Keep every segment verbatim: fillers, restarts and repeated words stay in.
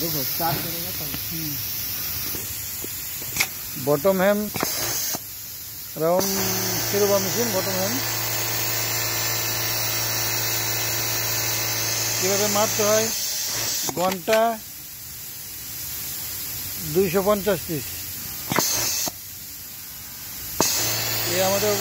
देखो स्टार्ट करेगा तब। Bottom hem round Siruba machine bottom hem কিভাবে মারতে হয় ঘন্টা দুইশো পঞ্চাশ পিস। এ আমাদের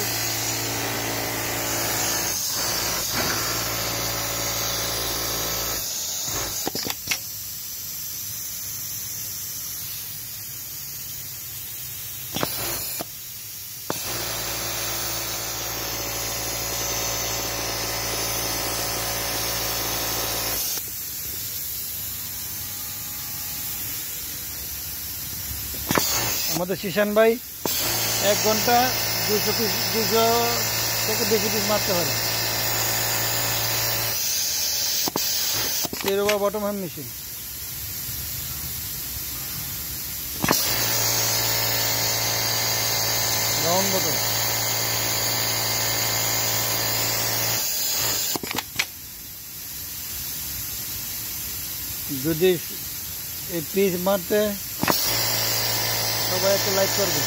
আমাদের শিশান ভাই এক ঘন্টা দুশো পিস দুশো থেকে বেশি পিস মারতে পারে। Siruba bottom hem machine round bottom. যদি এই পিস মারতে সবাই একটা লাইক করবে।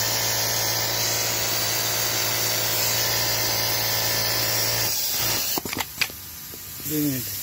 দুই মিনিট।